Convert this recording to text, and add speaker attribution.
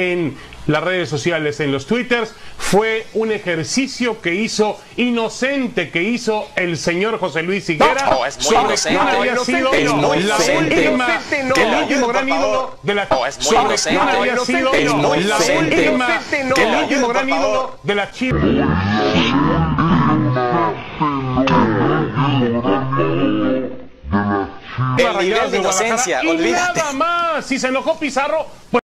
Speaker 1: en las redes sociales, en los twitters, fue un ejercicio que hizo inocente, que hizo el señor José Luis Higuera.
Speaker 2: No, es muy inocente.
Speaker 1: Había sido el último gran ídolo de la el último gran ídolo de la Chivas.
Speaker 2: El nivel de inocencia,
Speaker 1: Y
Speaker 2: olvídate.
Speaker 1: nada más, si se enojó Pizarro, pues